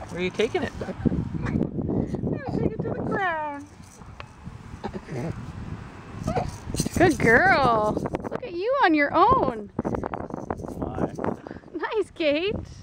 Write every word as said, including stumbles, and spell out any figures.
Where are you taking it? I'm gonna take it to the ground. Good girl. Look at you on your own. Why? Nice, Kate.